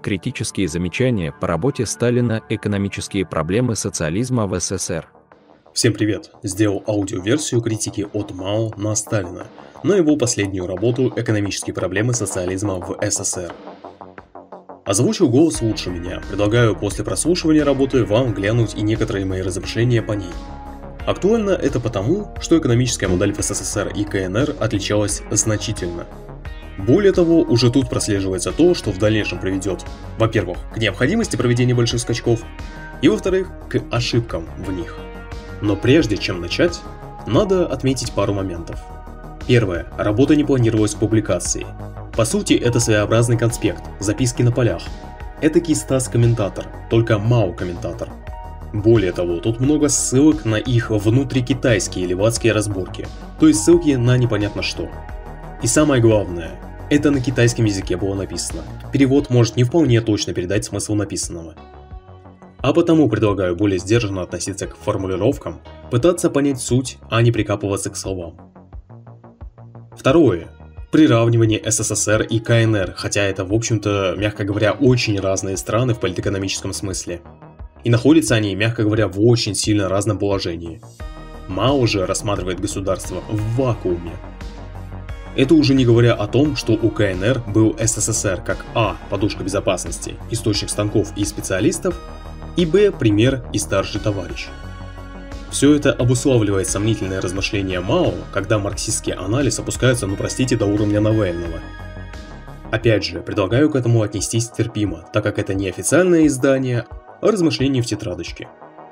Критические замечания по работе Сталина «Экономические проблемы социализма в СССР». Всем привет! Сделал аудиоверсию критики от Мао на Сталина, на его последнюю работу «Экономические проблемы социализма в СССР». Озвучил голос лучше меня, предлагаю после прослушивания работы вам глянуть и некоторые мои размышления по ней. Актуально это потому, что экономическая модель в СССР и КНР отличалась значительно. Более того, уже тут прослеживается то, что в дальнейшем приведет, во-первых, к необходимости проведения больших скачков, и во-вторых, к ошибкам в них. Но прежде чем начать, надо отметить пару моментов. Первое. Работа не планировалась к публикации. По сути, это своеобразный конспект, записки на полях. Этакий Стас-комментатор, только Мао-комментатор. Более того, тут много ссылок на их внутрикитайские левацкие разборки, то есть ссылки на непонятно что. И самое главное, это на китайском языке было написано. Перевод может не вполне точно передать смысл написанного. А потому предлагаю более сдержанно относиться к формулировкам, пытаться понять суть, а не прикапываться к словам. Второе. Приравнивание СССР и КНР, хотя это, в общем-то, мягко говоря, очень разные страны в политэкономическом смысле. И находятся они, мягко говоря, в очень сильно разном положении. Мао же рассматривает государство в вакууме. Это уже не говоря о том, что у КНР был СССР как А. подушка безопасности, источник станков и специалистов, и Б. пример и старший товарищ. Все это обуславливает сомнительное размышление Мао, когда марксистский анализ опускается, до уровня Навального. Опять же, предлагаю к этому отнестись терпимо, так как это не официальное издание, а размышления в тетрадочке.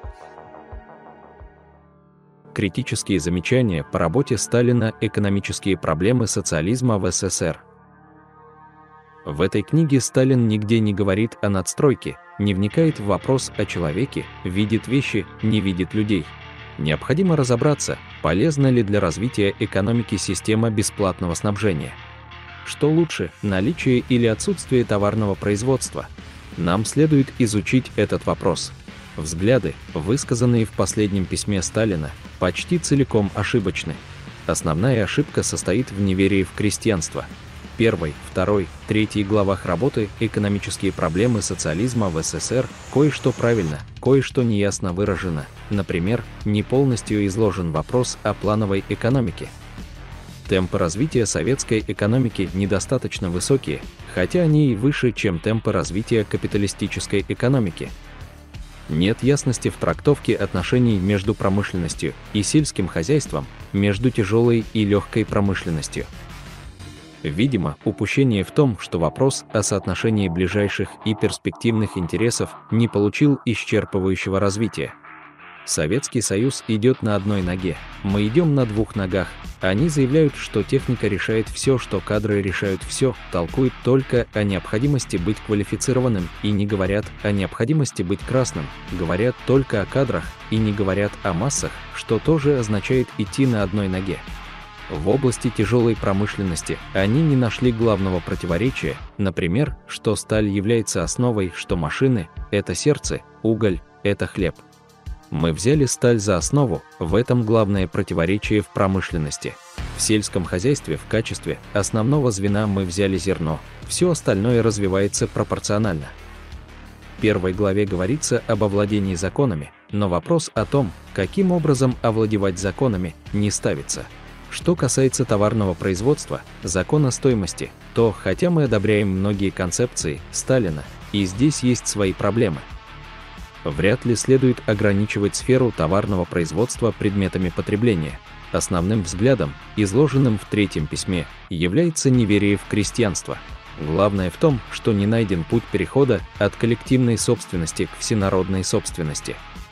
Критические замечания по работе Сталина «Экономические проблемы социализма в СССР». В этой книге Сталин нигде не говорит о надстройке, не вникает в вопрос о человеке, видит вещи, не видит людей. Необходимо разобраться, полезна ли для развития экономики система бесплатного снабжения. Что лучше, наличие или отсутствие товарного производства? Нам следует изучить этот вопрос. Взгляды, высказанные в последнем письме Сталина, почти целиком ошибочны. Основная ошибка состоит в неверии в крестьянство. 1, 2, 3 главах работы «Экономические проблемы социализма в СССР» кое-что правильно, кое-что неясно выражено. Например, не полностью изложен вопрос о плановой экономике. Темпы развития советской экономики недостаточно высокие, хотя они и выше, чем темпы развития капиталистической экономики. Нет ясности в трактовке отношений между промышленностью и сельским хозяйством, между тяжелой и легкой промышленностью. Видимо, упущение в том, что вопрос о соотношении ближайших и перспективных интересов не получил исчерпывающего развития. Советский Союз идет на одной ноге, мы идем на двух ногах. Они заявляют, что техника решает все, что кадры решают все, толкуют только о необходимости быть квалифицированным и не говорят о необходимости быть красным, говорят только о кадрах и не говорят о массах, что тоже означает идти на одной ноге. В области тяжелой промышленности они не нашли главного противоречия, например, что сталь является основой, что машины – это сердце, уголь – это хлеб. Мы взяли сталь за основу, в этом главное противоречие в промышленности. В сельском хозяйстве в качестве основного звена мы взяли зерно, все остальное развивается пропорционально. В 1 главе говорится об овладении законами, но вопрос о том, каким образом овладевать законами, не ставится. Что касается товарного производства, закона стоимости, то, хотя мы одобряем многие концепции Сталина, и здесь есть свои проблемы. Вряд ли следует ограничивать сферу товарного производства предметами потребления. Основным взглядом, изложенным в 3-м письме, является неверие в крестьянство. Главное в том, что не найден путь перехода от коллективной собственности к всенародной собственности.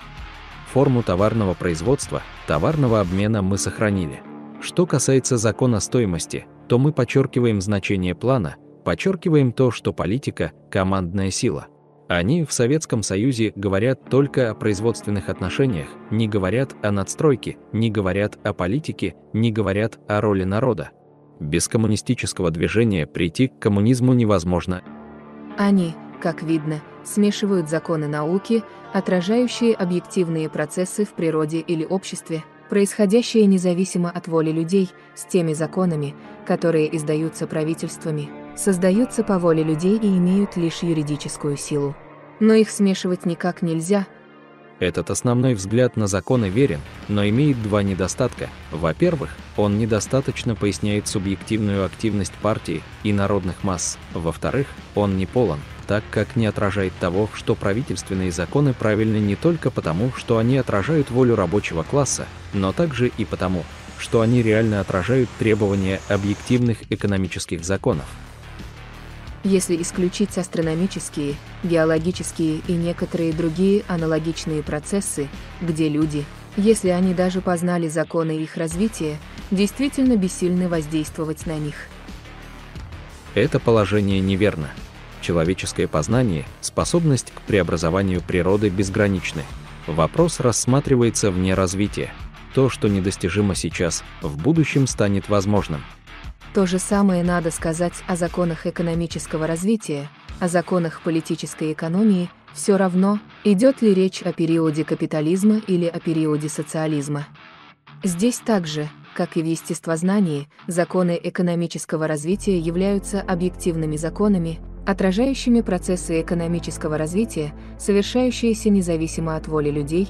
Форму товарного производства, товарного обмена мы сохранили. Что касается закона стоимости, то мы подчеркиваем значение плана, подчеркиваем то, что политика – командная сила. Они в Советском Союзе говорят только о производственных отношениях, не говорят о надстройке, не говорят о политике, не говорят о роли народа. Без коммунистического движения прийти к коммунизму невозможно. Они, как видно, смешивают законы науки, отражающие объективные процессы в природе или обществе, происходящие независимо от воли людей, с теми законами, которые издаются правительствами, создаются по воле людей и имеют лишь юридическую силу. Но их смешивать никак нельзя. Этот основной взгляд на законы верен, но имеет два недостатка. Во-первых, он недостаточно поясняет субъективную активность партии и народных масс. Во-вторых, он не полон, так как не отражает того, что правительственные законы правильны не только потому, что они отражают волю рабочего класса, но также и потому, что они реально отражают требования объективных экономических законов. Если исключить астрономические, геологические и некоторые другие аналогичные процессы, где люди, если они даже познали законы их развития, действительно бессильны воздействовать на них. Это положение неверно. Человеческое познание, способность к преобразованию природы безграничны. Вопрос рассматривается вне развития. То, что недостижимо сейчас, в будущем станет возможным. То же самое надо сказать о законах экономического развития, о законах политической экономии, все равно, идет ли речь о периоде капитализма или о периоде социализма. Здесь также, как и в естествознании, законы экономического развития являются объективными законами, отражающими процессы экономического развития, совершающиеся независимо от воли людей.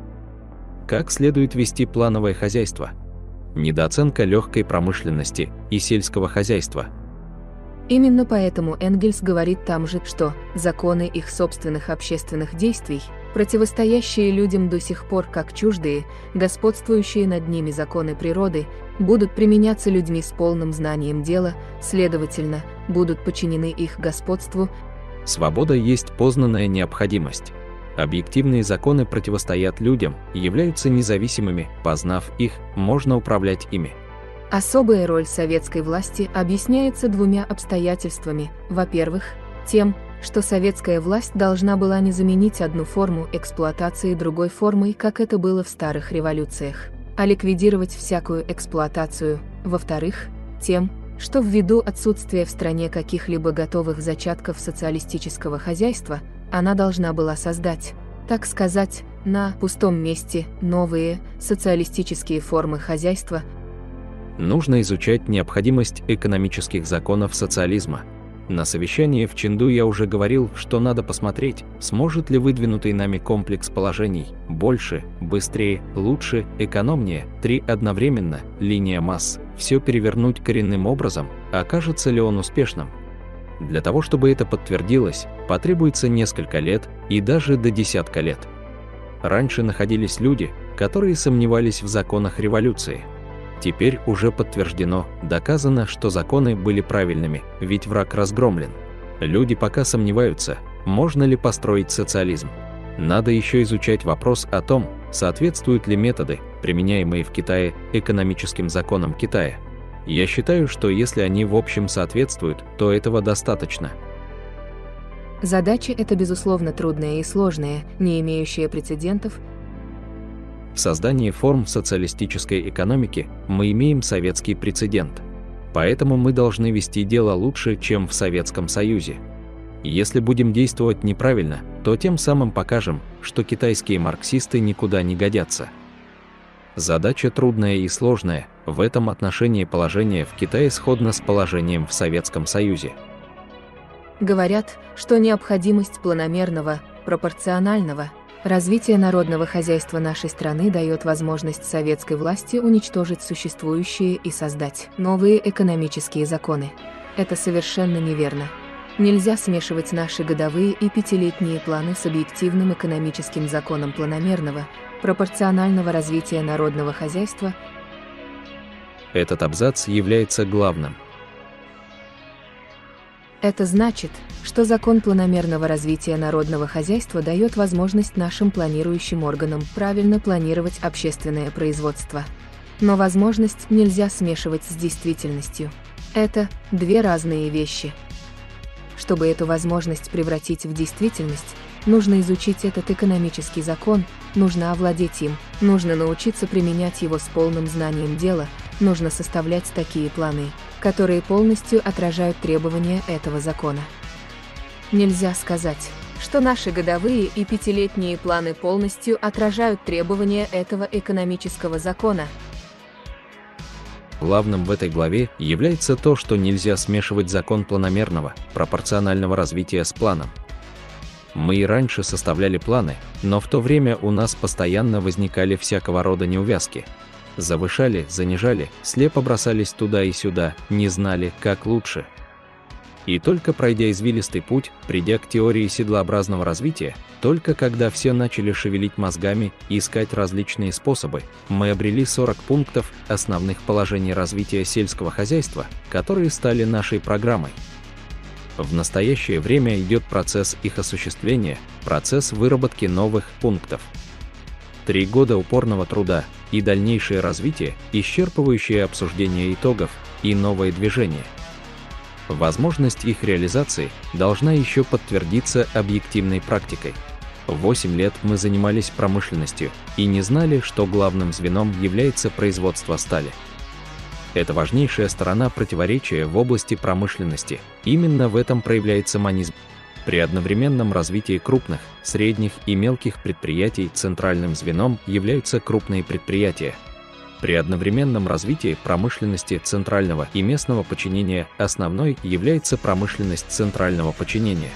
Как следует вести плановое хозяйство? Недооценка легкой промышленности и сельского хозяйства. Именно поэтому Энгельс говорит там же, что законы их собственных общественных действий, противостоящие людям до сих пор как чуждые, господствующие над ними законы природы, будут применяться людьми с полным знанием дела, следовательно, будут подчинены их господству. Свобода есть познанная необходимость. Объективные законы противостоят людям и являются независимыми, познав их, можно управлять ими. Особая роль советской власти объясняется двумя обстоятельствами. Во-первых, тем, что советская власть должна была не заменить одну форму эксплуатации другой формой, как это было в старых революциях, а ликвидировать всякую эксплуатацию. Во-вторых, тем, что ввиду отсутствия в стране каких-либо готовых зачатков социалистического хозяйства, она должна была создать, так сказать, на пустом месте новые социалистические формы хозяйства. Нужно изучать необходимость экономических законов социализма. На совещании в Чэнду я уже говорил, что надо посмотреть, сможет ли выдвинутый нами комплекс положений больше, быстрее, лучше, экономнее, 3 одновременно, линия масс, все перевернуть коренным образом, окажется ли он успешным. Для того, чтобы это подтвердилось, потребуется несколько лет и даже до десятка лет. Раньше находились люди, которые сомневались в законах революции. Теперь уже подтверждено, доказано, что законы были правильными, ведь враг разгромлен. Люди пока сомневаются, можно ли построить социализм. Надо еще изучать вопрос о том, соответствуют ли методы, применяемые в Китае, экономическим законам Китая. Я считаю, что если они в общем соответствуют, то этого достаточно. Задача эта безусловно трудная и сложная, не имеющая прецедентов. В создании форм социалистической экономики мы имеем советский прецедент. Поэтому мы должны вести дело лучше, чем в Советском Союзе. Если будем действовать неправильно, то тем самым покажем, что китайские марксисты никуда не годятся. Задача трудная и сложная, в этом отношении положение в Китае сходно с положением в Советском Союзе. Говорят, что необходимость планомерного, пропорционального развития народного хозяйства нашей страны дает возможность советской власти уничтожить существующие и создать новые экономические законы. Это совершенно неверно. Нельзя смешивать наши годовые и пятилетние планы с объективным экономическим законом планомерного, пропорционального развития народного хозяйства. Этот абзац является главным. Это значит, что закон планомерного развития народного хозяйства дает возможность нашим планирующим органам правильно планировать общественное производство. Но возможность нельзя смешивать с действительностью. Это две разные вещи. Чтобы эту возможность превратить в действительность, нужно изучить этот экономический закон, нужно овладеть им, нужно научиться применять его с полным знанием дела, нужно составлять такие планы, которые полностью отражают требования этого закона. Нельзя сказать, что наши годовые и пятилетние планы полностью отражают требования этого экономического закона. Главным в этой главе является то, что нельзя смешивать закон планомерного, пропорционального развития с планом. Мы и раньше составляли планы, но в то время у нас постоянно возникали всякого рода неувязки. Завышали, занижали, слепо бросались туда и сюда, не знали, как лучше. И только пройдя извилистый путь, придя к теории седлообразного развития, только когда все начали шевелить мозгами и искать различные способы, мы обрели 40 пунктов основных положений развития сельского хозяйства, которые стали нашей программой. В настоящее время идет процесс их осуществления, процесс выработки новых пунктов. 3 года упорного труда и дальнейшее развитие, исчерпывающее обсуждение итогов и новое движение. Возможность их реализации должна еще подтвердиться объективной практикой. 8 лет мы занимались промышленностью и не знали, что главным звеном является производство стали. Это важнейшая сторона противоречия в области промышленности. Именно в этом проявляется монизм. При одновременном развитии крупных, средних и мелких предприятий центральным звеном являются крупные предприятия. При одновременном развитии промышленности центрального и местного подчинения основной является промышленность центрального подчинения.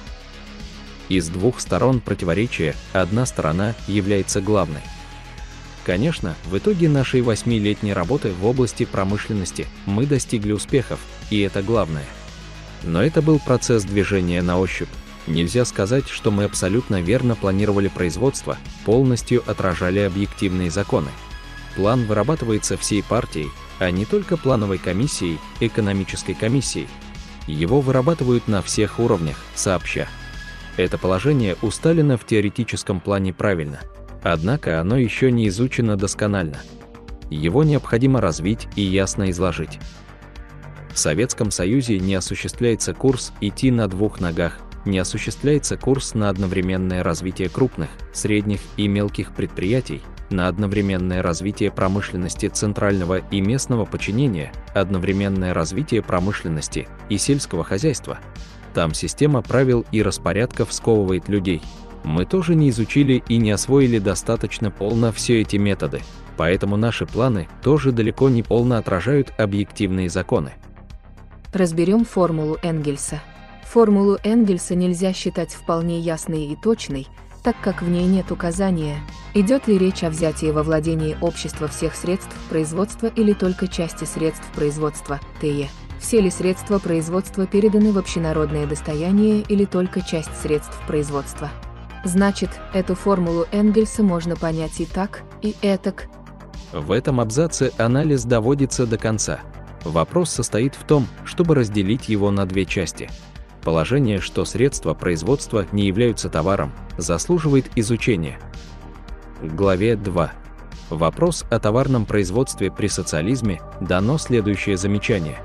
Из двух сторон противоречия одна сторона является главной. Конечно, в итоге нашей 8-летней работы в области промышленности мы достигли успехов, и это главное. Но это был процесс движения на ощупь. Нельзя сказать, что мы абсолютно верно планировали производство, полностью отражали объективные законы. План вырабатывается всей партией, а не только плановой комиссией, экономической комиссией. Его вырабатывают на всех уровнях, сообща. Это положение у Сталина в теоретическом плане правильно. Однако оно еще не изучено досконально. Его необходимо развить и ясно изложить. В Советском Союзе не осуществляется курс идти на двух ногах, не осуществляется курс на одновременное развитие крупных, средних и мелких предприятий, на одновременное развитие промышленности центрального и местного подчинения, одновременное развитие промышленности и сельского хозяйства. Там система правил и распорядков сковывает людей. Мы тоже не изучили и не освоили достаточно полно все эти методы, поэтому наши планы тоже далеко не полно отражают объективные законы. Разберем формулу Энгельса. Формулу Энгельса нельзя считать вполне ясной и точной, так как в ней нет указания, идет ли речь о взятии во владение общества всех средств производства или только части средств производства, т.е. все ли средства производства переданы в общенародное достояние или только часть средств производства. Значит, эту формулу Энгельса можно понять и так, и этак. В этом абзаце анализ доводится до конца. Вопрос состоит в том, чтобы разделить его на две части. Положение, что средства производства не являются товаром, заслуживает изучения. В главе 2. Вопрос о товарном производстве при социализме дано следующее замечание.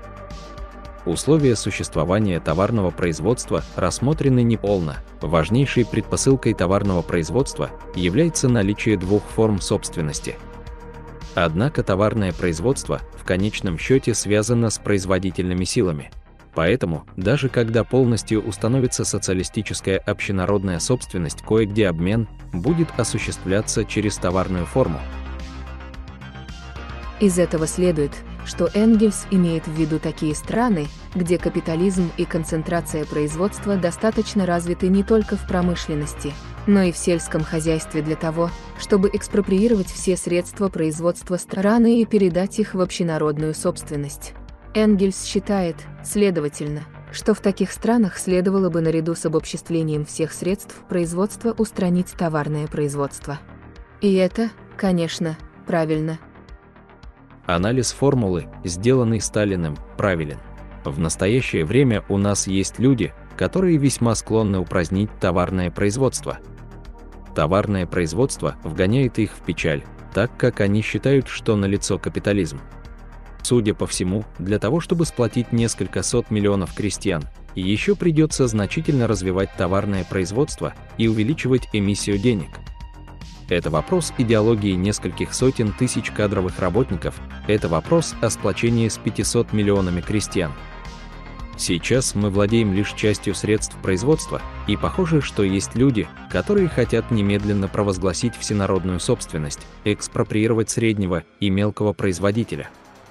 Условия существования товарного производства рассмотрены неполно. Важнейшей предпосылкой товарного производства является наличие двух форм собственности. Однако товарное производство в конечном счете связано с производительными силами. Поэтому, даже когда полностью установится социалистическая общенародная собственность, кое-где обмен будет осуществляться через товарную форму. Из этого следует, что Энгельс имеет в виду такие страны, где капитализм и концентрация производства достаточно развиты не только в промышленности, но и в сельском хозяйстве для того, чтобы экспроприировать все средства производства страны и передать их в общенародную собственность. Энгельс считает, следовательно, что в таких странах следовало бы наряду с обобществлением всех средств производства устранить товарное производство. И это, конечно, правильно. Анализ формулы, сделанный Сталиным, правилен. В настоящее время у нас есть люди, которые весьма склонны упразднить товарное производство. Товарное производство вгоняет их в печаль, так как они считают, что налицо капитализм. Судя по всему, для того, чтобы сплотить несколько сот миллионов крестьян, еще придется значительно развивать товарное производство и увеличивать эмиссию денег. Это вопрос идеологии нескольких сотен тысяч кадровых работников, это вопрос о сплочении с 500 миллионами крестьян. Сейчас мы владеем лишь частью средств производства, и похоже, что есть люди, которые хотят немедленно провозгласить всенародную собственность, экспроприировать среднего и мелкого производителя.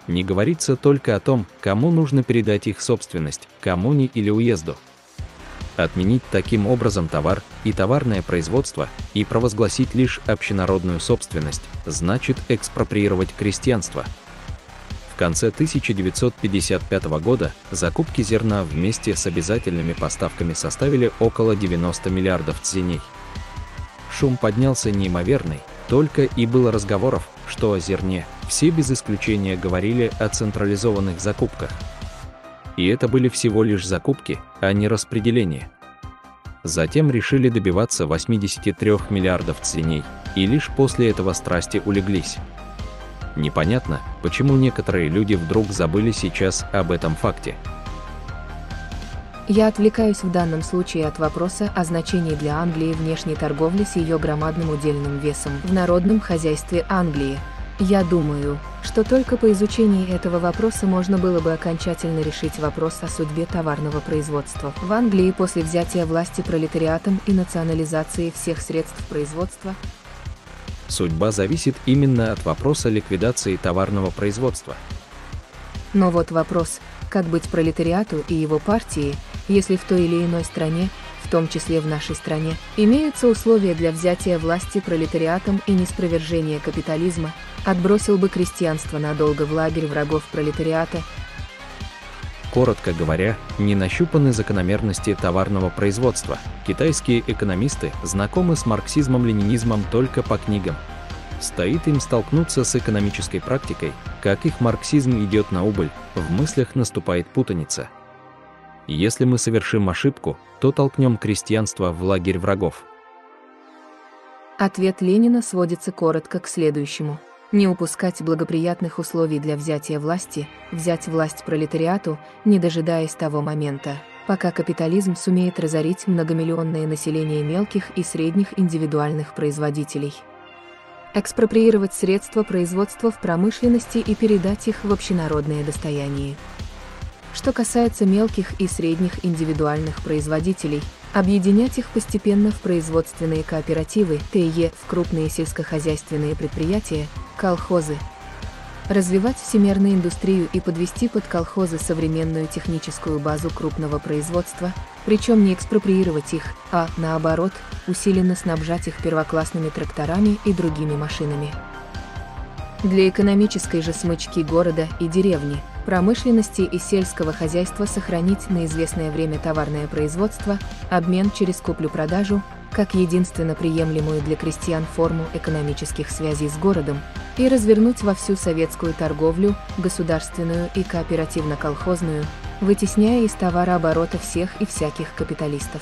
Не говорится только о том, кому нужно передать их собственность, коммуне или уезду. Отменить таким образом товар и товарное производство и провозгласить лишь общенародную собственность значит экспроприировать крестьянство. В конце 1955 года закупки зерна вместе с обязательными поставками составили около 90 миллиардов цзиней. Шум поднялся неимоверный, только и было разговоров, что о зерне, все без исключения говорили о централизованных закупках. И это были всего лишь закупки, а не распределение. Затем решили добиваться 83 миллиардов цзиней, и лишь после этого страсти улеглись. Непонятно, почему некоторые люди вдруг забыли сейчас об этом факте. Я отвлекаюсь в данном случае от вопроса о значении для Англии внешней торговли с ее громадным удельным весом в народном хозяйстве Англии. Я думаю, что только по изучении этого вопроса можно было бы окончательно решить вопрос о судьбе товарного производства в Англии после взятия власти пролетариатом и национализации всех средств производства. Судьба зависит именно от вопроса ликвидации товарного производства. Но вот вопрос, как быть пролетариату и его партии, если в той или иной стране, в том числе в нашей стране, имеются условия для взятия власти пролетариатом и неспровержения капитализма, отбросил бы крестьянство надолго в лагерь врагов пролетариата. Коротко говоря, не нащупаны закономерности товарного производства. Китайские экономисты знакомы с марксизмом-ленинизмом только по книгам. Стоит им столкнуться с экономической практикой, как их марксизм идет на убыль, в мыслях наступает путаница. Если мы совершим ошибку, то толкнем крестьянство в лагерь врагов. Ответ Ленина сводится коротко к следующему. Не упускать благоприятных условий для взятия власти, взять власть пролетариату, не дожидаясь того момента, пока капитализм сумеет разорить многомиллионное население мелких и средних индивидуальных производителей. Экспроприировать средства производства в промышленности и передать их в общенародное достояние. Что касается мелких и средних индивидуальных производителей, объединять их постепенно в производственные кооперативы, т.е. в крупные сельскохозяйственные предприятия, колхозы. Развивать всемирную индустрию и подвести под колхозы современную техническую базу крупного производства, причем не экспроприировать их, а, наоборот, усиленно снабжать их первоклассными тракторами и другими машинами. Для экономической же смычки города и деревни, промышленности и сельского хозяйства сохранить на известное время товарное производство, обмен через куплю-продажу, как единственно приемлемую для крестьян форму экономических связей с городом, и развернуть во всю советскую торговлю, государственную и кооперативно-колхозную, вытесняя из товарооборота всех и всяких капиталистов.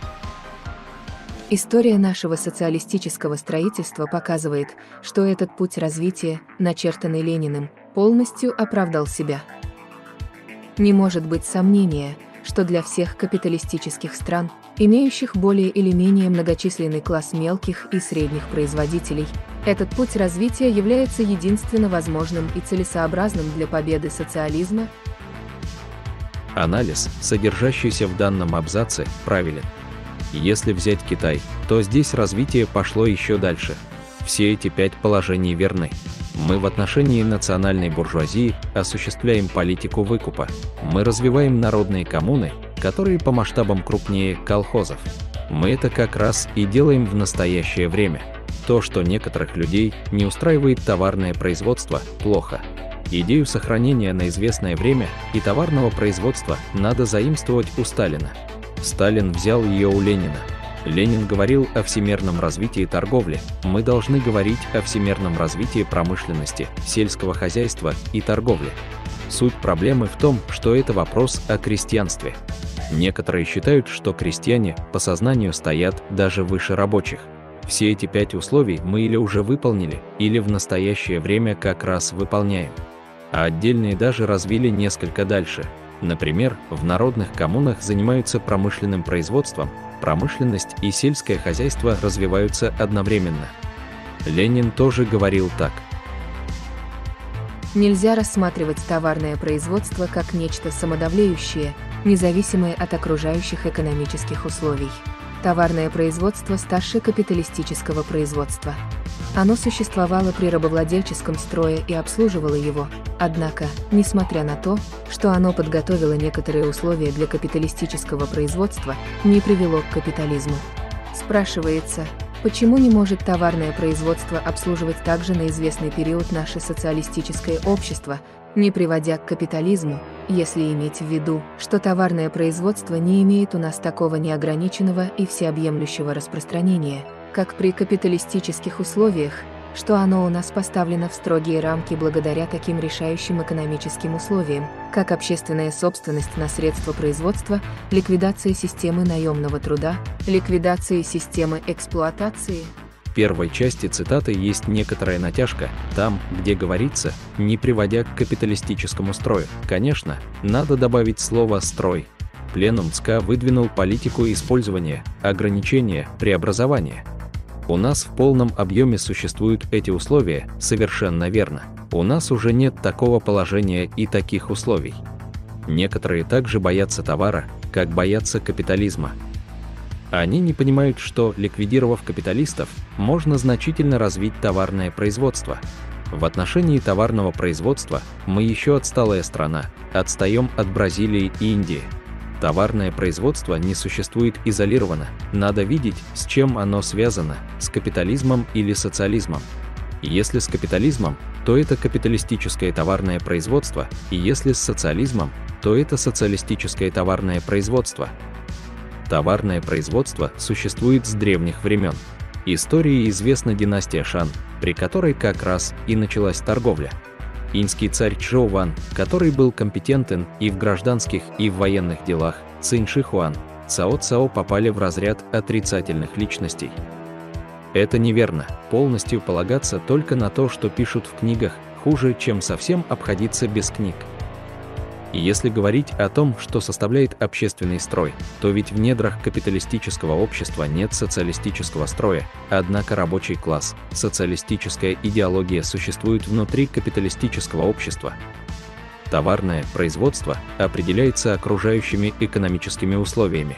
История нашего социалистического строительства показывает, что этот путь развития, начертанный Лениным, полностью оправдал себя. Не может быть сомнения, что для всех капиталистических стран, имеющих более или менее многочисленный класс мелких и средних производителей, этот путь развития является единственно возможным и целесообразным для победы социализма. Анализ, содержащийся в данном абзаце, правилен. Если взять Китай, то здесь развитие пошло еще дальше. Все эти 5 положений верны. Мы в отношении национальной буржуазии осуществляем политику выкупа. Мы развиваем народные коммуны, которые по масштабам крупнее колхозов. Мы это как раз и делаем в настоящее время. То, что некоторых людей не устраивает товарное производство, плохо. Идею сохранения на известное время и товарного производства надо заимствовать у Сталина. Сталин взял ее у Ленина. Ленин говорил о всемирном развитии торговли, мы должны говорить о всемирном развитии промышленности, сельского хозяйства и торговли. Суть проблемы в том, что это вопрос о крестьянстве. Некоторые считают, что крестьяне по сознанию стоят даже выше рабочих. Все эти 5 условий мы или уже выполнили, или в настоящее время как раз выполняем. А отдельные даже развили несколько дальше. Например, в народных коммунах занимаются промышленным производством, промышленность и сельское хозяйство развиваются одновременно. Ленин тоже говорил так. Нельзя рассматривать товарное производство как нечто самодовлеющее, независимое от окружающих экономических условий. Товарное производство старше капиталистического производства. Оно существовало при рабовладельческом строе и обслуживало его, однако, несмотря на то, что оно подготовило некоторые условия для капиталистического производства, не привело к капитализму. Спрашивается, почему не может товарное производство обслуживать также на известный период наше социалистическое общество, не приводя к капитализму, если иметь в виду, что товарное производство не имеет у нас такого неограниченного и всеобъемлющего распространения, как при капиталистических условиях, что оно у нас поставлено в строгие рамки благодаря таким решающим экономическим условиям, как общественная собственность на средства производства, ликвидация системы наемного труда, ликвидация системы эксплуатации. В первой части цитаты есть некоторая натяжка, там, где говорится, не приводя к капиталистическому строю. Конечно, надо добавить слово «строй». Пленум ЦК выдвинул политику использования, ограничения, преобразования. У нас в полном объеме существуют эти условия, совершенно верно. У нас уже нет такого положения и таких условий. Некоторые также боятся товара, как боятся капитализма. Они не понимают, что, ликвидировав капиталистов, можно значительно развить товарное производство. В отношении товарного производства мы еще отсталая страна, отстаем от Бразилии и Индии. Товарное производство не существует изолированно, надо видеть, с чем оно связано, с капитализмом или социализмом. Если с капитализмом, то это капиталистическое товарное производство, и если с социализмом, то это социалистическое товарное производство. Товарное производство существует с древних времен. Истории известна династия Шан, при которой как раз и началась торговля. Инский царь Чжоу Ван, который был компетентен и в гражданских, и в военных делах, Цинь Ши Хуан, Цао Цао попали в разряд отрицательных личностей. Это неверно, полностью полагаться только на то, что пишут в книгах, хуже, чем совсем обходиться без книг. И если говорить о том, что составляет общественный строй, то ведь в недрах капиталистического общества нет социалистического строя, однако рабочий класс, социалистическая идеология существует внутри капиталистического общества. Товарное производство определяется окружающими экономическими условиями.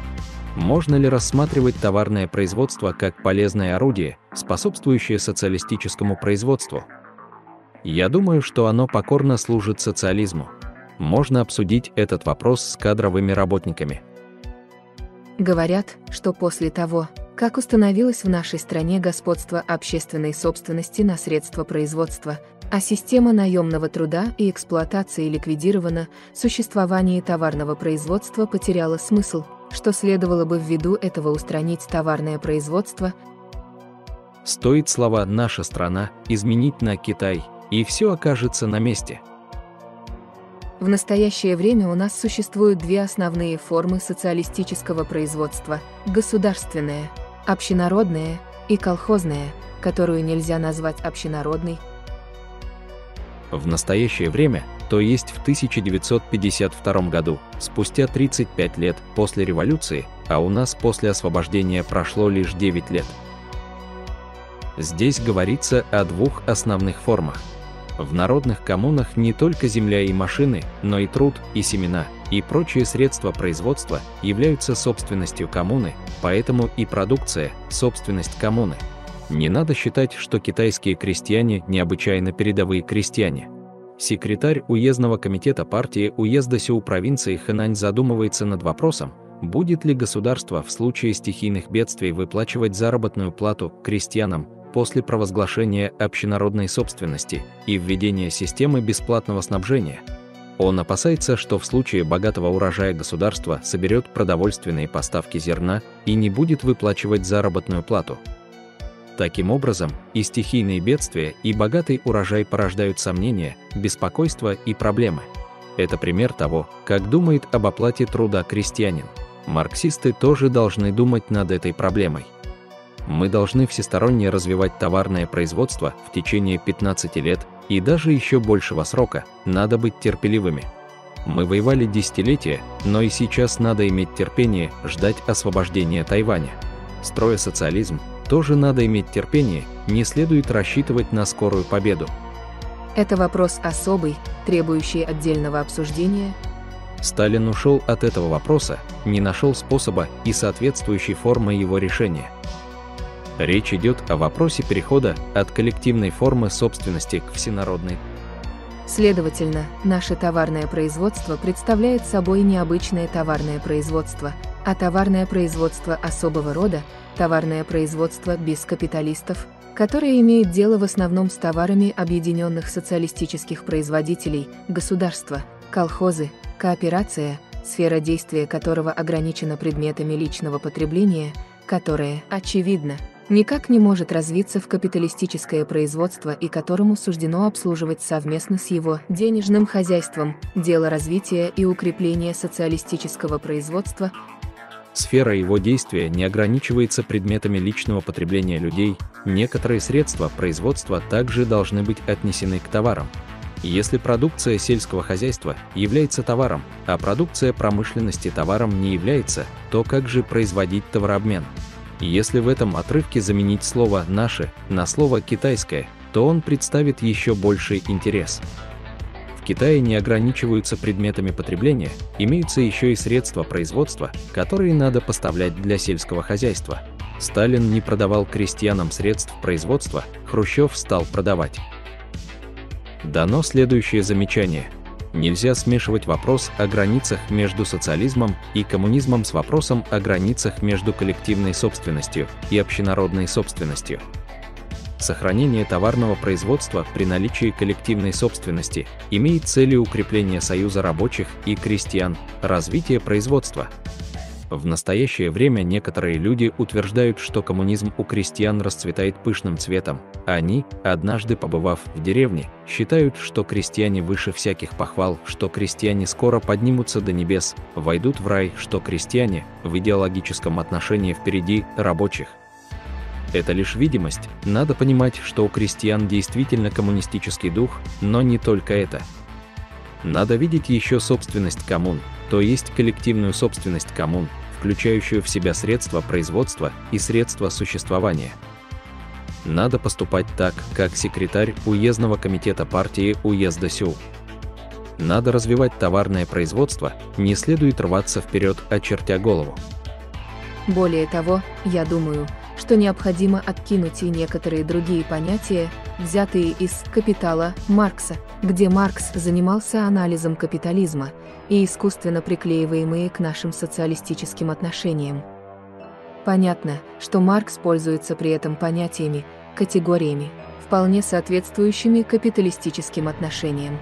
Можно ли рассматривать товарное производство как полезное орудие, способствующее социалистическому производству? Я думаю, что оно покорно служит социализму. Можно обсудить этот вопрос с кадровыми работниками. Говорят, что после того, как установилось в нашей стране господство общественной собственности на средства производства, а система наемного труда и эксплуатации ликвидирована, существование товарного производства потеряло смысл, что следовало бы ввиду этого устранить товарное производство. Стоит слова «наша страна» изменить на «Китай», и все окажется на месте. В настоящее время у нас существуют две основные формы социалистического производства – государственное, общенародное и колхозное, которую нельзя назвать общенародной. В настоящее время, то есть в 1952 году, спустя 35 лет после революции, а у нас после освобождения прошло лишь 9 лет. Здесь говорится о двух основных формах. В народных коммунах не только земля и машины, но и труд, и семена, и прочие средства производства являются собственностью коммуны, поэтому и продукция – собственность коммуны. Не надо считать, что китайские крестьяне необычайно передовые крестьяне. Секретарь уездного комитета партии уезда Сюу провинции Хэнань задумывается над вопросом, будет ли государство в случае стихийных бедствий выплачивать заработную плату крестьянам после провозглашения общенародной собственности и введения системы бесплатного снабжения. Он опасается, что в случае богатого урожая государство соберет продовольственные поставки зерна и не будет выплачивать заработную плату. Таким образом, и стихийные бедствия, и богатый урожай порождают сомнения, беспокойство и проблемы. Это пример того, как думает об оплате труда крестьянин. Марксисты тоже должны думать над этой проблемой. Мы должны всесторонне развивать товарное производство в течение 15 лет, и даже еще большего срока, надо быть терпеливыми. Мы воевали десятилетия, но и сейчас надо иметь терпение ждать освобождения Тайваня. Строя социализм, тоже надо иметь терпение, не следует рассчитывать на скорую победу. Это вопрос особый, требующий отдельного обсуждения. Сталин ушел от этого вопроса, не нашел способа и соответствующей формы его решения. Речь идет о вопросе перехода от коллективной формы собственности к всенародной. Следовательно, наше товарное производство представляет собой не обычное товарное производство, а товарное производство особого рода, товарное производство без капиталистов, которое имеет дело в основном с товарами объединенных социалистических производителей, государства, колхозы, кооперация, сфера действия которого ограничена предметами личного потребления, которое, очевидно, никак не может развиться в капиталистическое производство и которому суждено обслуживать совместно с его денежным хозяйством дело развития и укрепления социалистического производства. Сфера его действия не ограничивается предметами личного потребления людей, некоторые средства производства также должны быть отнесены к товарам. Если продукция сельского хозяйства является товаром, а продукция промышленности товаром не является, то как же производить товарообмен? Если в этом отрывке заменить слово «наше» на слово «китайское», то он представит еще больший интерес. В Китае не ограничиваются предметами потребления, имеются еще и средства производства, которые надо поставлять для сельского хозяйства. Сталин не продавал крестьянам средств производства, Хрущев стал продавать. Дано следующее замечание. Нельзя смешивать вопрос о границах между социализмом и коммунизмом с вопросом о границах между коллективной собственностью и общенародной собственностью. Сохранение товарного производства при наличии коллективной собственности имеет целью укрепления союза рабочих и крестьян, развития производства. В настоящее время некоторые люди утверждают, что коммунизм у крестьян расцветает пышным цветом. Они, однажды побывав в деревне, считают, что крестьяне выше всяких похвал, что крестьяне скоро поднимутся до небес, войдут в рай, что крестьяне в идеологическом отношении впереди рабочих. Это лишь видимость, надо понимать, что у крестьян действительно коммунистический дух, но не только это. Надо видеть еще собственность коммун, то есть коллективную собственность коммун, включающую в себя средства производства и средства существования. Надо поступать так, как секретарь уездного комитета партии уезда СЮ. Надо развивать товарное производство, не следует рваться вперед, очертя голову. Более того, я думаю, что необходимо откинуть и некоторые другие понятия, взятые из «Капитала» Маркса, где Маркс занимался анализом капитализма, и искусственно приклеиваемые к нашим социалистическим отношениям. Понятно, что Маркс пользуется при этом понятиями, категориями, вполне соответствующими капиталистическим отношениям.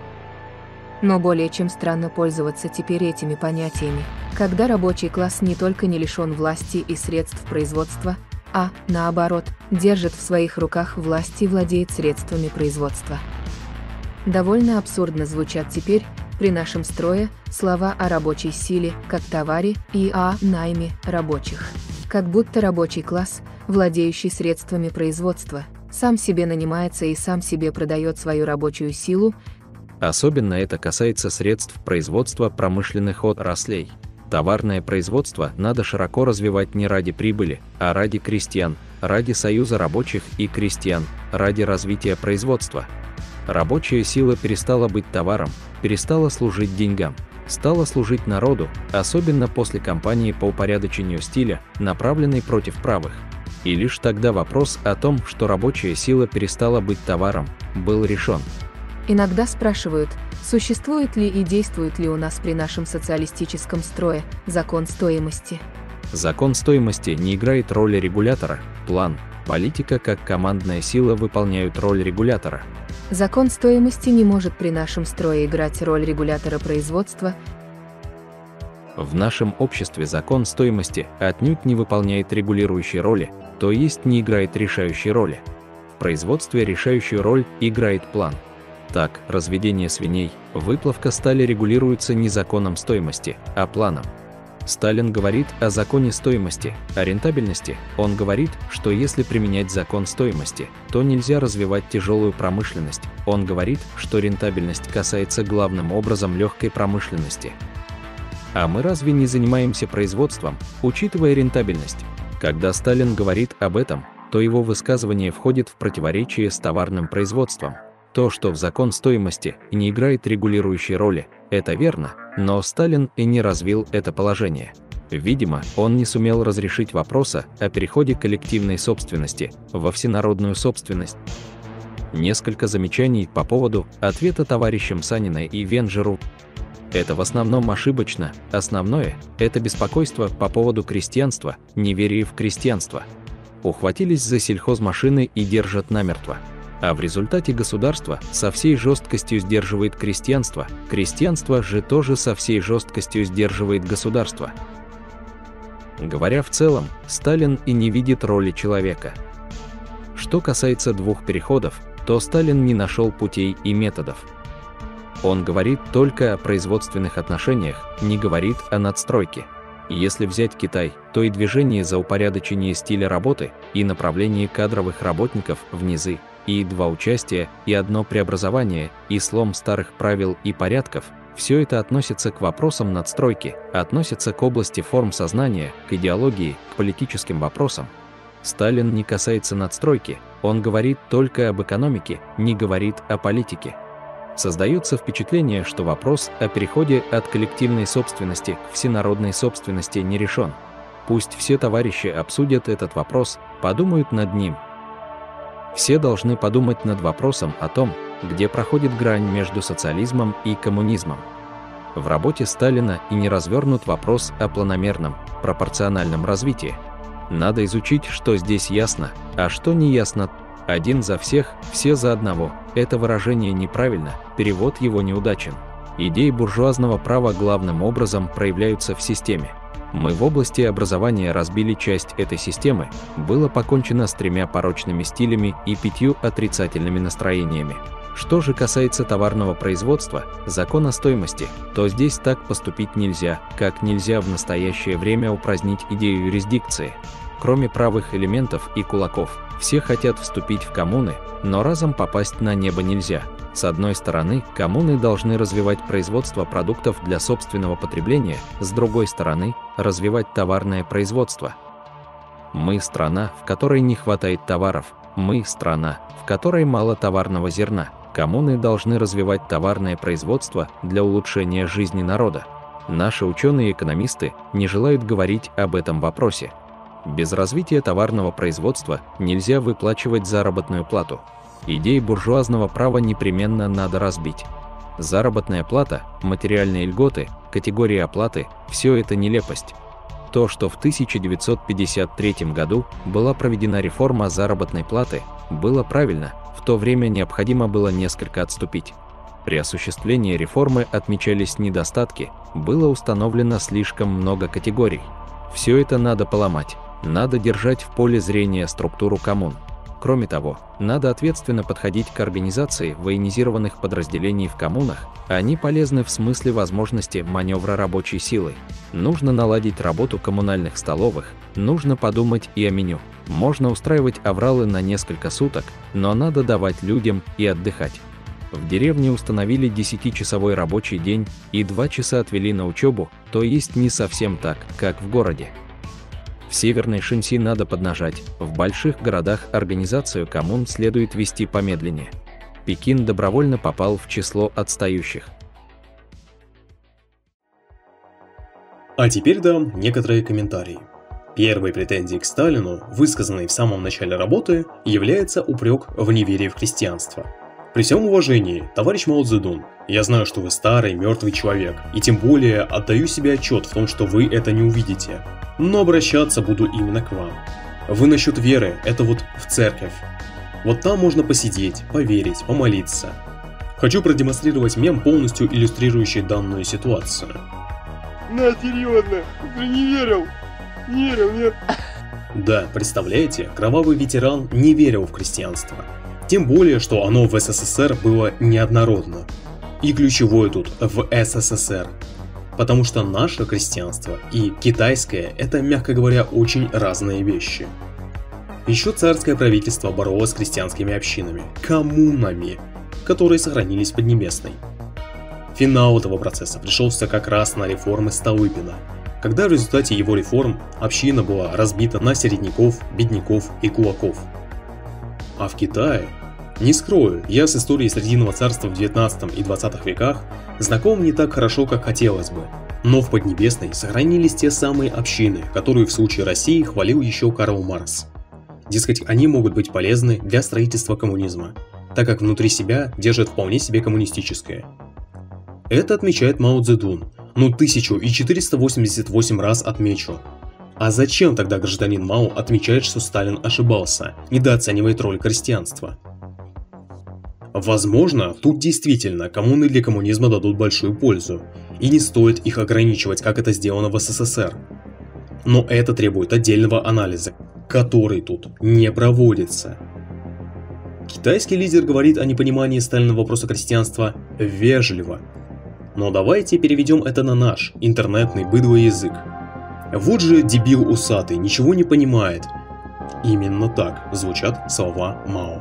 Но более чем странно пользоваться теперь этими понятиями, когда рабочий класс не только не лишен власти и средств производства, а, наоборот, держит в своих руках власть и владеет средствами производства. Довольно абсурдно звучат теперь, при нашем строе, слова о рабочей силе, как товаре, и о найме рабочих. Как будто рабочий класс, владеющий средствами производства, сам себе нанимается и сам себе продает свою рабочую силу. Особенно это касается средств производства промышленных отраслей. Товарное производство надо широко развивать не ради прибыли, а ради крестьян, ради союза рабочих и крестьян, ради развития производства. Рабочая сила перестала быть товаром, перестала служить деньгам, стала служить народу, особенно после кампании по упорядочению стиля, направленной против правых. И лишь тогда вопрос о том, что рабочая сила перестала быть товаром, был решен. Иногда спрашивают, существует ли и действует ли у нас при нашем социалистическом строе закон стоимости. Закон стоимости не играет роли регулятора, план, политика как командная сила выполняют роль регулятора. Закон стоимости не может при нашем строе играть роль регулятора производства. В нашем обществе закон стоимости отнюдь не выполняет регулирующей роли, то есть не играет решающей роли. В производстве решающую роль играет план. Так, разведение свиней, выплавка стали регулируются не законом стоимости, а планом. Сталин говорит о законе стоимости, о рентабельности. Он говорит, что если применять закон стоимости, то нельзя развивать тяжелую промышленность. Он говорит, что рентабельность касается главным образом легкой промышленности. А мы разве не занимаемся производством, учитывая рентабельность? Когда Сталин говорит об этом, то его высказывание входит в противоречие с товарным производством. То, что в закон стоимости не играет регулирующей роли, это верно, но Сталин и не развил это положение. Видимо, он не сумел разрешить вопроса о переходе коллективной собственности во всенародную собственность. Несколько замечаний по поводу ответа товарищам Санина и Венжеру. Это в основном ошибочно. Основное – это беспокойство по поводу крестьянства, неверие в крестьянство. Ухватились за сельхозмашины и держат намертво. А в результате государство со всей жесткостью сдерживает крестьянство, крестьянство же тоже со всей жесткостью сдерживает государство. Говоря в целом, Сталин и не видит роли человека. Что касается двух переходов, то Сталин не нашел путей и методов. Он говорит только о производственных отношениях, не говорит о надстройке. Если взять Китай, то и движение за упорядочение стиля работы, и направление кадровых работников в низы, и два участия, и одно преобразование, и слом старых правил и порядков – все это относится к вопросам надстройки, относится к области форм сознания, к идеологии, к политическим вопросам. Сталин не касается надстройки, он говорит только об экономике, не говорит о политике. Создается впечатление, что вопрос о переходе от коллективной собственности к всенародной собственности не решен. Пусть все товарищи обсудят этот вопрос, подумают над ним. Все должны подумать над вопросом о том, где проходит грань между социализмом и коммунизмом. В работе Сталина и не развернут вопрос о планомерном, пропорциональном развитии. Надо изучить, что здесь ясно, а что не ясно. Один за всех, все за одного. Это выражение неправильно, перевод его неудачен. Идеи буржуазного права главным образом проявляются в системе. Мы в области образования разбили часть этой системы, было покончено с 3 порочными стилями и 5 отрицательными настроениями. Что же касается товарного производства, закона стоимости, то здесь так поступить нельзя, как нельзя в настоящее время упразднить идею юрисдикции. Кроме правых элементов и кулаков, все хотят вступить в коммуны, но разом попасть на небо нельзя. С одной стороны, коммуны должны развивать производство продуктов для собственного потребления, с другой стороны, развивать товарное производство. Мы страна, в которой не хватает товаров, мы страна, в которой мало товарного зерна. Коммуны должны развивать товарное производство для улучшения жизни народа. Наши ученые-экономисты не желают говорить об этом вопросе. Без развития товарного производства нельзя выплачивать заработную плату. Идеи буржуазного права непременно надо разбить. Заработная плата, материальные льготы, категории оплаты – все это нелепость. То, что в 1953 году была проведена реформа заработной платы, было правильно, в то время необходимо было несколько отступить. При осуществлении реформы отмечались недостатки, было установлено слишком много категорий. Все это надо поломать, надо держать в поле зрения структуру коммун. Кроме того, надо ответственно подходить к организации военизированных подразделений в коммунах, они полезны в смысле возможности маневра рабочей силой. Нужно наладить работу коммунальных столовых, нужно подумать и о меню. Можно устраивать авралы на несколько суток, но надо давать людям и отдыхать. В деревне установили 10-часовой рабочий день и 2 часа отвели на учебу, то есть не совсем так, как в городе. В Северной Шэньси надо поднажать, в больших городах организацию коммун следует вести помедленнее. Пекин добровольно попал в число отстающих. А теперь дам некоторые комментарии. Первой претензией к Сталину, высказанной в самом начале работы, является упрек в неверии в крестьянство. При всем уважении, товарищ Мао Цзэдун, я знаю, что вы старый, мертвый человек, и тем более отдаю себе отчет в том, что вы это не увидите. Но обращаться буду именно к вам. Вы насчет веры, это вот в церковь. Вот там можно посидеть, поверить, помолиться. Хочу продемонстрировать мем, полностью иллюстрирующий данную ситуацию. На, серьезно, ты не верил? Не верил, нет? Да, представляете, кровавый ветеран не верил в крестьянство. Тем более, что оно в СССР было неоднородно. И ключевое тут в СССР. Потому что наше крестьянство и китайское – это, мягко говоря, очень разные вещи. Еще царское правительство боролось с крестьянскими общинами, коммунами, которые сохранились в Поднебесной. Финал этого процесса пришелся как раз на реформы Столыпина, когда в результате его реформ община была разбита на середняков, бедняков и кулаков. А в Китае, не скрою, я с историей Срединного царства в 19 и 20 веках знаком не так хорошо, как хотелось бы, Но в Поднебесной сохранились те самые общины, которые в случае России хвалил еще Карл Маркс. Дескать, они могут быть полезны для строительства коммунизма, так как внутри себя держат вполне себе коммунистическое. Это отмечает Мао Цзэдун, 1488 раз отмечу. А зачем тогда гражданин Мао отмечает, что Сталин ошибался, недооценивает роль крестьянства? Возможно, тут действительно коммуны для коммунизма дадут большую пользу, и не стоит их ограничивать, как это сделано в СССР. Но это требует отдельного анализа, который тут не проводится. Китайский лидер говорит о непонимании Сталина вопроса крестьянства вежливо. Но давайте переведем это на наш, интернетный быдлый язык. Вот же дебил усатый, ничего не понимает. Именно так звучат слова Мао.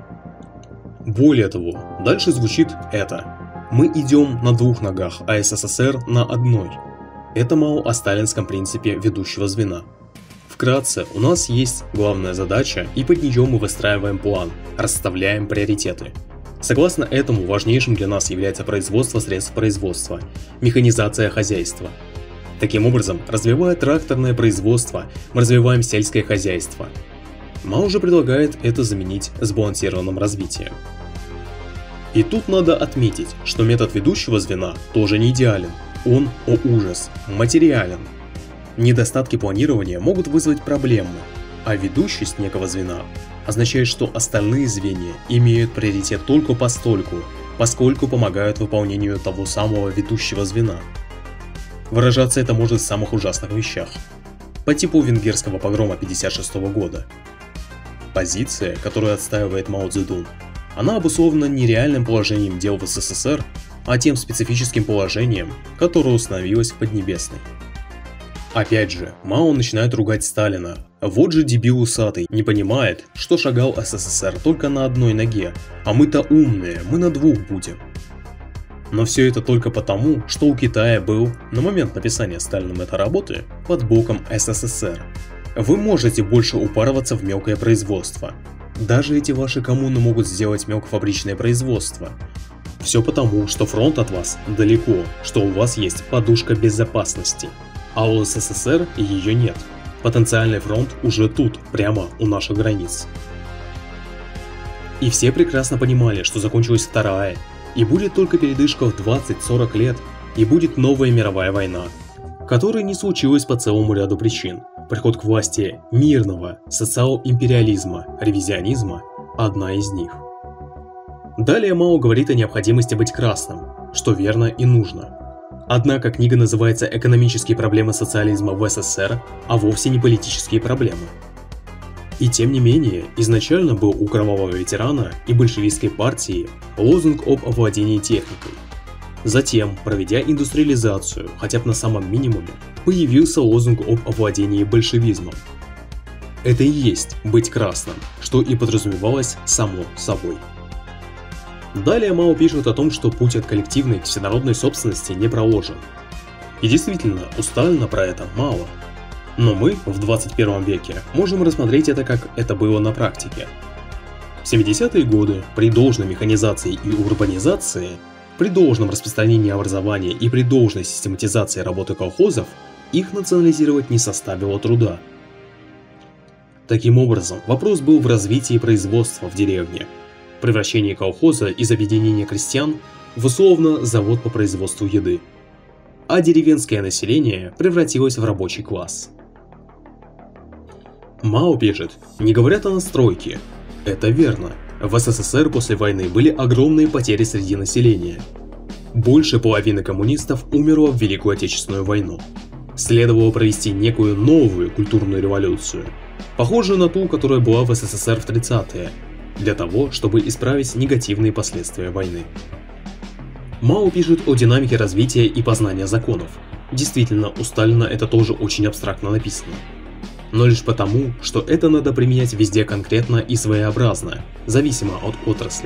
Более того, дальше звучит это. Мы идем на двух ногах, а СССР на одной. Это Мао о сталинском принципе ведущего звена. Вкратце, у нас есть главная задача, и под нее мы выстраиваем план, расставляем приоритеты. Согласно этому, важнейшим для нас является производство средств производства, механизация хозяйства. Таким образом, развивая тракторное производство, мы развиваем сельское хозяйство. Мао же предлагает это заменить сбалансированным развитием. И тут надо отметить, что метод ведущего звена тоже не идеален. Он, о ужас, материален. Недостатки планирования могут вызвать проблемы, а ведущесть некого звена означает, что остальные звенья имеют приоритет только постольку, поскольку помогают выполнению того самого ведущего звена. Выражаться это может в самых ужасных вещах, по типу венгерского погрома 1956 года. Позиция, которую отстаивает Мао Цзэдун, она обусловлена не реальным положением дел в СССР, а тем специфическим положением, которое установилось в Поднебесной. Опять же, Мао начинает ругать Сталина. Вот же дебил усатый, не понимает, что шагал СССР только на одной ноге, а мы-то умные, мы на двух будем. Но все это только потому, что у Китая был, на момент написания Сталином этой работы, под боком СССР. Вы можете больше упарываться в мелкое производство. Даже эти ваши коммуны могут сделать мелкофабричное производство. Все потому, что фронт от вас далеко, что у вас есть подушка безопасности. А у СССР ее нет. Потенциальный фронт уже тут, прямо у наших границ. И все прекрасно понимали, что закончилась Вторая, и будет только передышка в 20-40 лет, и будет новая мировая война, которая не случилась по целому ряду причин. Приход к власти мирного социал-империализма, ревизионизма – одна из них. Далее Мао говорит о необходимости быть красным, что верно и нужно. Однако книга называется «Экономические проблемы социализма в СССР», а вовсе не политические проблемы. И тем не менее, изначально был у кровавого ветерана и большевистской партии лозунг об овладении техникой. Затем, проведя индустриализацию, хотя бы на самом минимуме, появился лозунг об овладении большевизмом. Это и есть быть красным, что и подразумевалось само собой. Далее Мао пишет о том, что путь от коллективной к всенародной собственности не проложен. И действительно, у Сталина про это мало. Но мы в 21 веке можем рассмотреть это, как это было на практике. В 70-е годы при должной механизации и урбанизации, при должном распространении образования и при должной систематизации работы колхозов, их национализировать не составило труда. Таким образом, вопрос был в развитии производства в деревне, превращении колхоза из объединения крестьян в условно завод по производству еды, а деревенское население превратилось в рабочий класс. Мао пишет, не говорят о настройке. Это верно. В СССР после войны были огромные потери среди населения. Больше половины коммунистов умерло в Великую Отечественную войну. Следовало провести некую новую культурную революцию, похожую на ту, которая была в СССР в 30-е, для того, чтобы исправить негативные последствия войны. Мао пишет о динамике развития и познания законов. Действительно, у Сталина это тоже очень абстрактно написано. Но лишь потому, что это надо применять везде конкретно и своеобразно, зависимо от отрасли.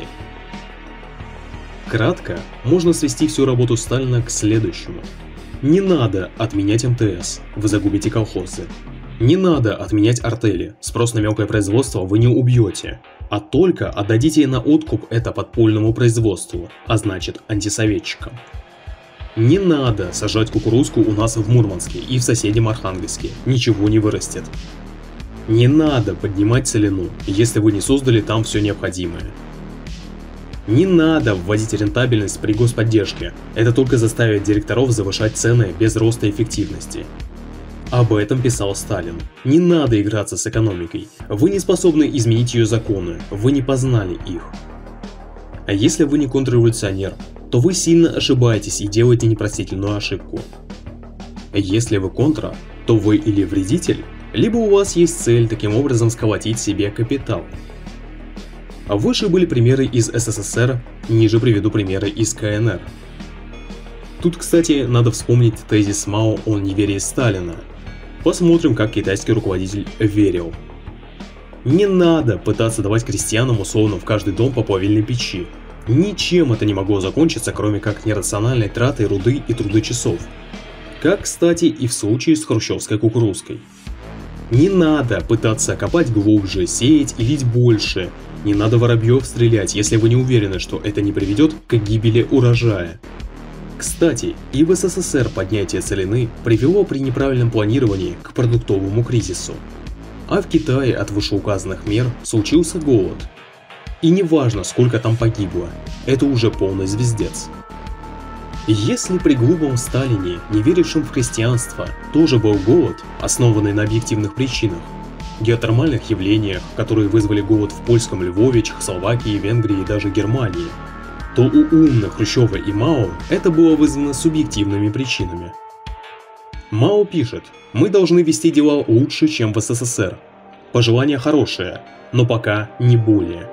Кратко, можно свести всю работу Сталина к следующему. Не надо отменять МТС, вы загубите колхозы. Не надо отменять артели, спрос на мелкое производство вы не убьете, а только отдадите на откуп это подпольному производству, а значит антисоветчикам. Не надо сажать кукурузку у нас в Мурманске и в соседнем Архангельске, ничего не вырастет. Не надо поднимать целину, если вы не создали там все необходимое. Не надо вводить рентабельность при господдержке, это только заставит директоров завышать цены без роста эффективности. Об этом писал Сталин. Не надо играться с экономикой, вы не способны изменить ее законы, вы не познали их. А если вы не контрреволюционер, то вы сильно ошибаетесь и делаете непростительную ошибку. Если вы контра, то вы или вредитель, либо у вас есть цель таким образом сколотить себе капитал. Выше были примеры из СССР, ниже приведу примеры из КНР. Тут, кстати, надо вспомнить тезис Мао о неверии Сталина. Посмотрим, как китайский руководитель верил. Не надо пытаться давать крестьянам условно в каждый дом по плавильной печи. Ничем это не могло закончиться, кроме как нерациональной тратой руды и трудочасов. Как, кстати, и в случае с хрущевской кукурузкой. Не надо пытаться копать глубже, сеять и лить больше. Не надо воробьев стрелять, если вы не уверены, что это не приведет к гибели урожая. Кстати, и в СССР поднятие целины привело при неправильном планировании к продуктовому кризису. А в Китае от вышеуказанных мер случился голод. И не важно, сколько там погибло, это уже полный звездец. Если при глупом Сталине, не верившем в христианство, тоже был голод, основанный на объективных причинах, геотермальных явлениях, которые вызвали голод в польском Львове, Чехословакии, Венгрии и даже Германии, то у умных Хрущева и Мао это было вызвано субъективными причинами. Мао пишет: «Мы должны вести дела лучше, чем в СССР. Пожелания хорошие, но пока не более».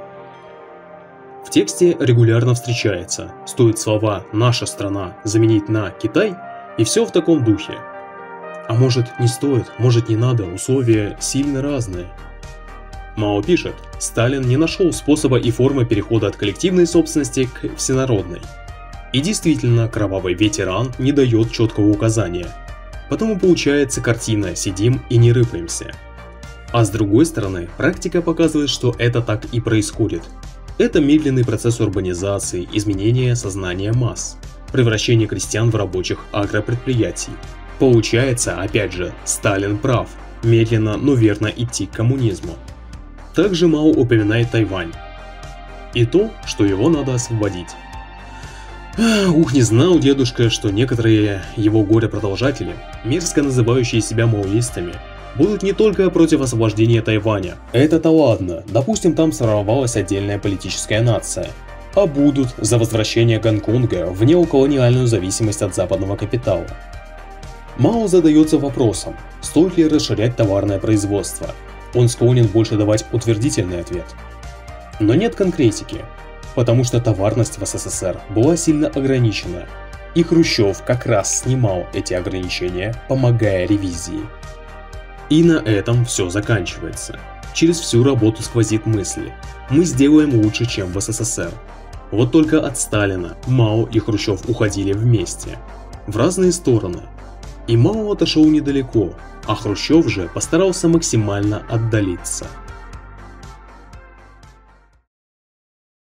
В тексте регулярно встречается, стоит слова «наша страна» заменить на «Китай», и все в таком духе. А может не стоит, может не надо, условия сильно разные. Мао пишет: Сталин не нашел способа и формы перехода от коллективной собственности к всенародной. И действительно, кровавый ветеран не дает четкого указания. Потому получается картина «сидим и не рыпаемся». А с другой стороны, практика показывает, что это так и происходит. Это медленный процесс урбанизации, изменения сознания масс, превращение крестьян в рабочих агропредприятий. Получается, опять же, Сталин прав, медленно, но верно идти к коммунизму. Также Мао упоминает Тайвань и то, что его надо освободить. Ух, не знал дедушка, что некоторые его горе-продолжатели, мерзко называющие себя маоистами, будут не только против освобождения Тайваня. Это-то ладно, допустим, там сформировалась отдельная политическая нация. А будут за возвращение Гонконга в неоколониальную зависимость от западного капитала. Мао задается вопросом, стоит ли расширять товарное производство. Он склонен больше давать утвердительный ответ. Но нет конкретики, потому что товарность в СССР была сильно ограничена, и Хрущев как раз снимал эти ограничения, помогая ревизии. И на этом все заканчивается. Через всю работу сквозит мысль: мы сделаем лучше, чем в СССР. Вот только от Сталина Мао и Хрущев уходили вместе, в разные стороны. И Мао отошел недалеко, а Хрущев же постарался максимально отдалиться.